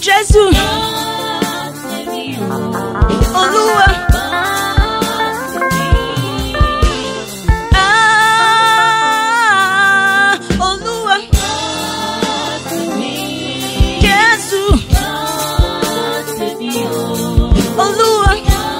Jesu, Oluwa, Oluwa, Jesu, Oluwa,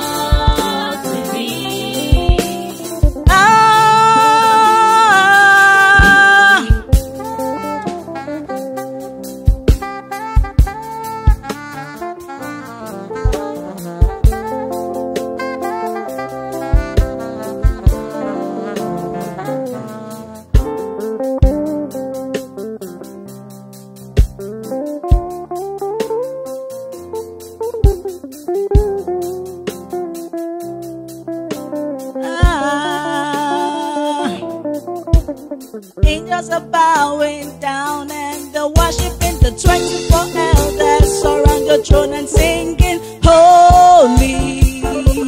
angels are bowing down and they're worshiping. The 24 elders surround your throne and singing, holy,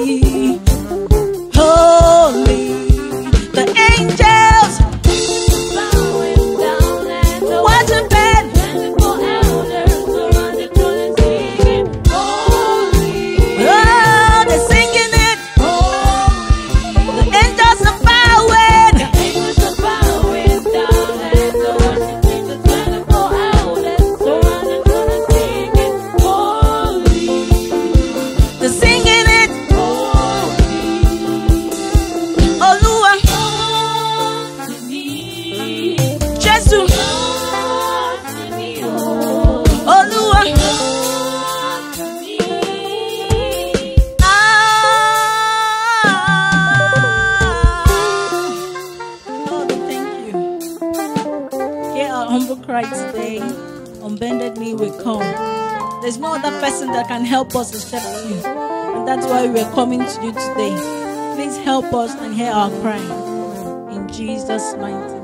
holy. The angels bowing down and they're worshiping. 24 elders surround your throne and singing, holy. Oh, they're singing it. Holy. The angels are bowing. The angels are bowing down and they're worshiping. The 24 elders surround your throne and singing, holy. They're singing it. Holy. Oluwa, Jesu, Oluwa, Lord, we thank you. Hear our humble cry today. On bended knee we come. There's no other person that can help us except you. And that's why we're coming to you today. Please help us and hear our cry. In Jesus' mighty name.